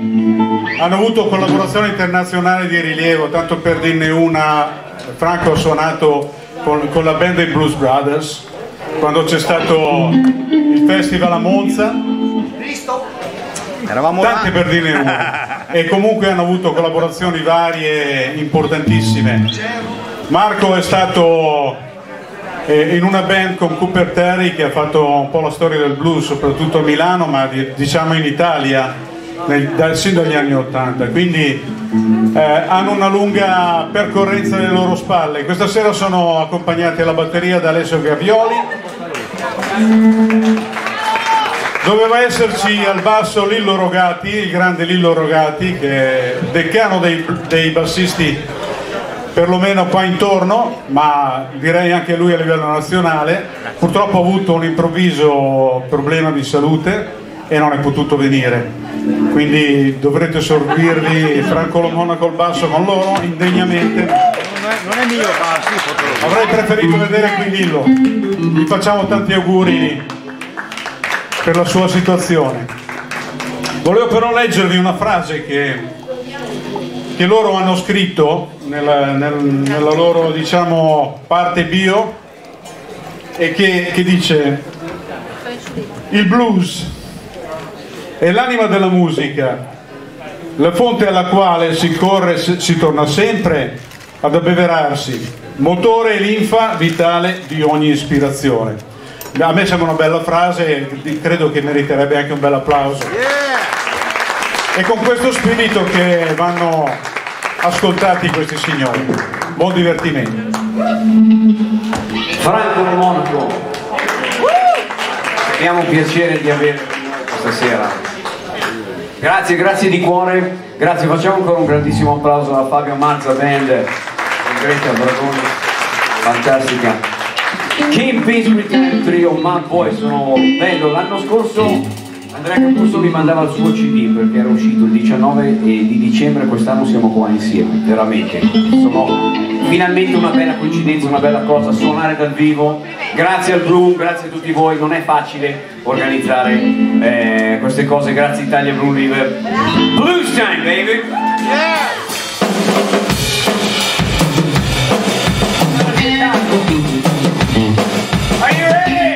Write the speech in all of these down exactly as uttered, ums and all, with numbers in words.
hanno avuto collaborazioni internazionali di rilievo. Tanto per dirne una, Franco ha suonato con, con la band dei Blues Brothers quando c'è stato il festival a Monza. Eravamo tante là. Per dirne una. E comunque hanno avuto collaborazioni varie importantissime. Marco è stato in una band con Cooper Terry che ha fatto un po' la storia del blues, soprattutto a Milano, ma diciamo in Italia nel, dal, sin dagli anni ottanta, quindi eh, hanno una lunga percorrenza alle loro spalle. Questa sera sono accompagnati alla batteria da Alessio Gavioli. Doveva esserci al basso Lillo Rogati, il grande Lillo Rogati, che è decano dei, dei bassisti perlomeno qua intorno, ma direi anche lui a livello nazionale. Purtroppo ha avuto un improvviso problema di salute e non è potuto venire, quindi dovrete sorbirvi Franco Lomona col basso con loro indegnamente. Non è, non è mio, ma sì, avrei preferito vedere qui Lillo. Gli facciamo tanti auguri per la sua situazione. Volevo però leggervi una frase che che loro hanno scritto nella, nel, nella loro, diciamo, parte bio, e che, che dice: il blues è l'anima della musica, la fonte alla quale si corre, si torna sempre ad abbeverarsi, motore e linfa vitale di ogni ispirazione. A me sembra una bella frase e credo che meriterebbe anche un bel applauso. E con questo spirito che vanno ascoltati questi signori. Buon divertimento. Franco Monaco, abbiamo un piacere di averlo questa sera. Grazie, grazie di cuore, grazie. Facciamo ancora un grandissimo applauso alla Fabio Marza Band, Greta Bradoni, fantastica. Kim Peace Return Trio, ma poi sono bello. L'anno scorso Andrea Capuzzo mi mandava il suo C D perché era uscito il diciannove di dicembre, quest'anno siamo qua insieme, veramente. Sono finalmente una bella coincidenza, una bella cosa, suonare dal vivo. Grazie al Bloom, grazie a tutti voi, non è facile organizzare eh, queste cose, grazie Italia Blue River. Blues time, baby! Yeah! Are you ready?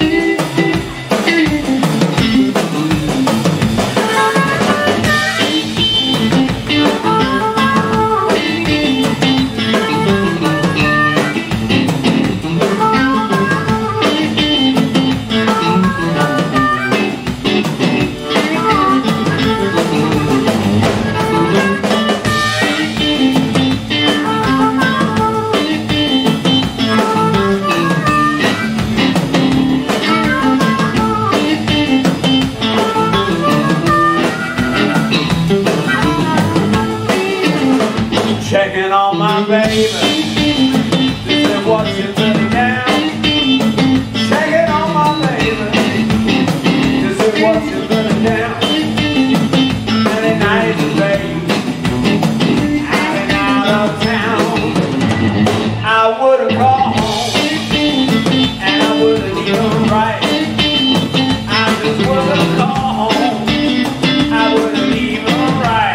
Checking on my baby, this is what you put down. Checking on my baby, this is what you put down. Many nights, baby, I've been out of town. I would've called home, and I would've even right. I just would've called home, I would've even right.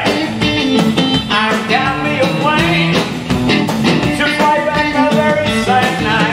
I got me a plane to fly back the very same night.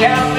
Chiaro.